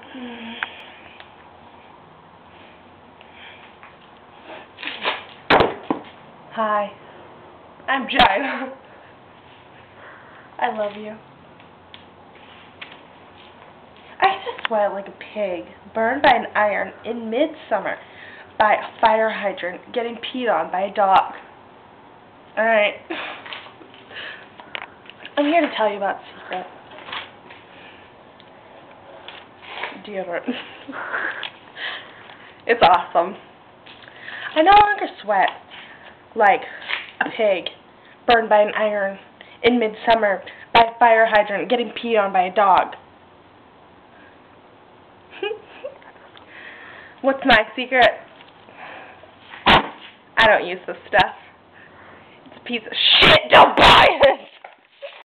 Hi, I'm Gina. I love you. I used to sweat like a pig, burned by an iron in midsummer by a fire hydrant, getting peed on by a dog. Alright. I'm here to tell you about Secret deodorant. It's awesome. I no longer sweat like a pig, burned by an iron in midsummer by a fire hydrant, getting peed on by a dog. What's my secret? I don't use this stuff. It's a piece of shit. Don't buy it!